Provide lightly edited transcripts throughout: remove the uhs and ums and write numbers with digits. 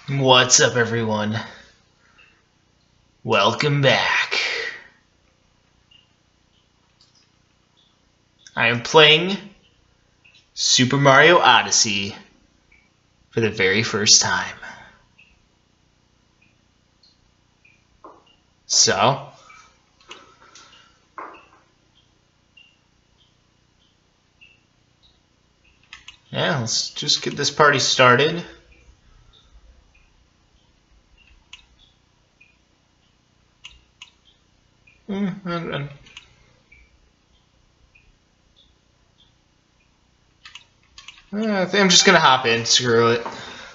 What's up, everyone? Welcome back. I am playing Super Mario Odyssey for the very first time. So, yeah, let's just get this party started. I think I'm just gonna hop in. Screw it.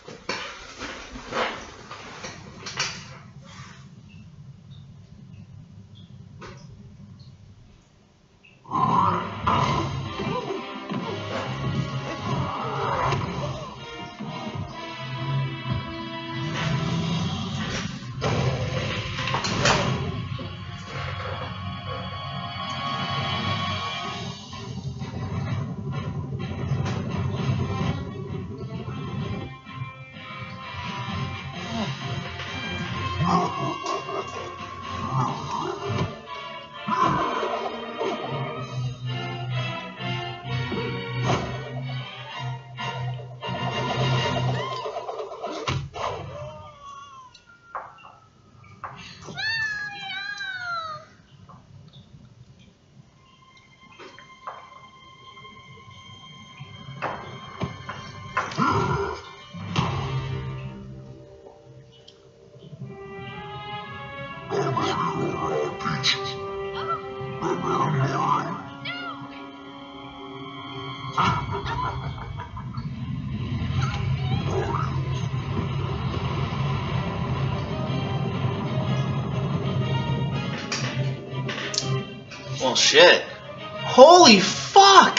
Well, shit. Holy fuck!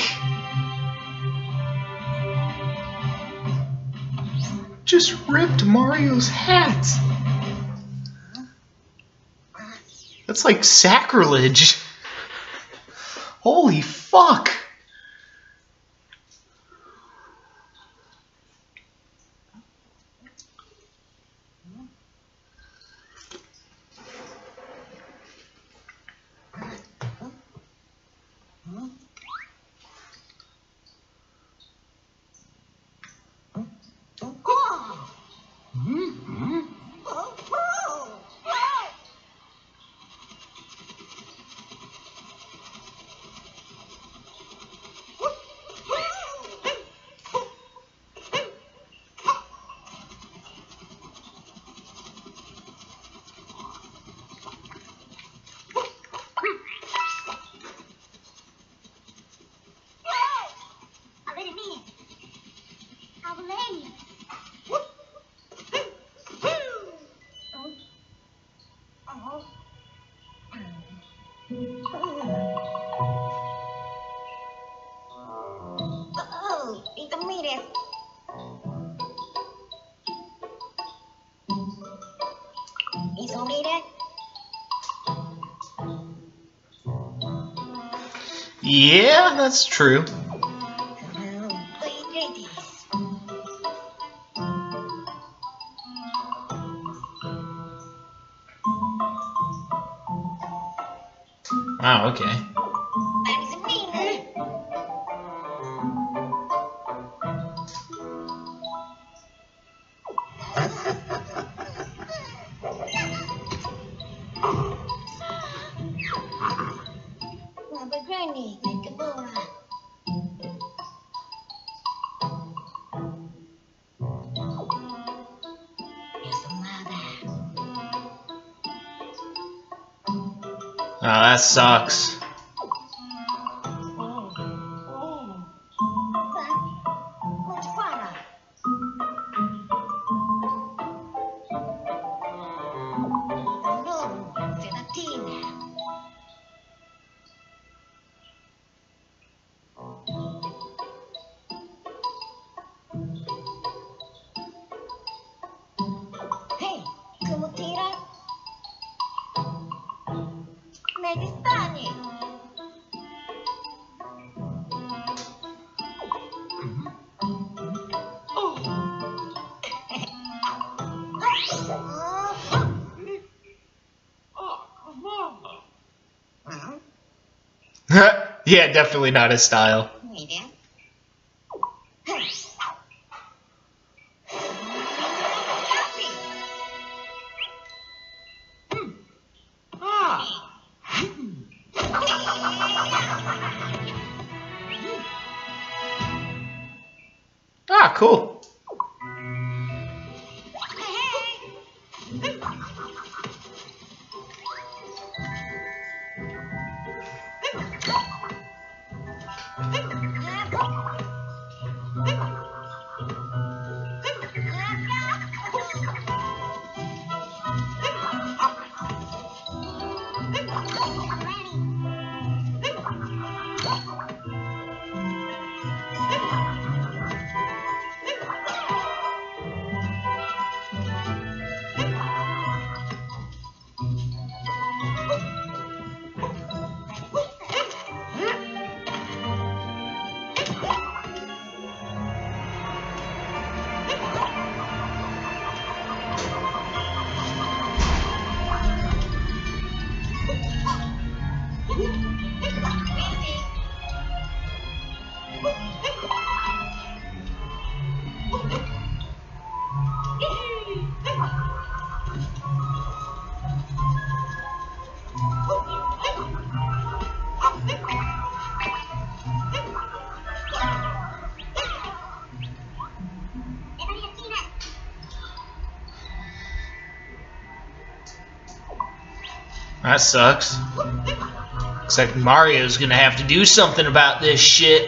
Just ripped Mario's hat. That's like sacrilege. Holy fuck! Yeah, that's true. Wow, okay. Oh, that sucks. Hey, kamu tira? Medis tani. Yeah, definitely not his style. Ah, cool. That sucks. Looks like Mario's gonna have to do something about this shit.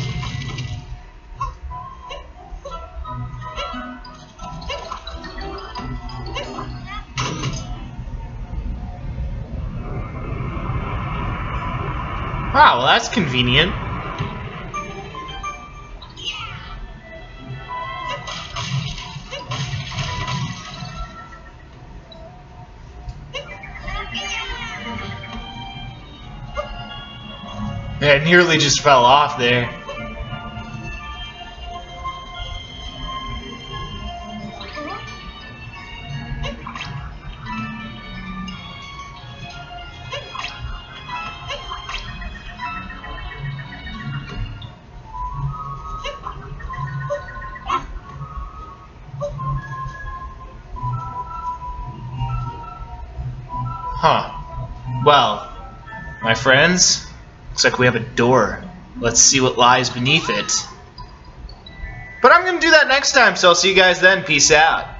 Wow, well that's convenient. Yeah, it nearly just fell off there. Huh. Well, my friends, looks like we have a door. Let's see what lies beneath it. But I'm going to do that next time, so I'll see you guys then. Peace out.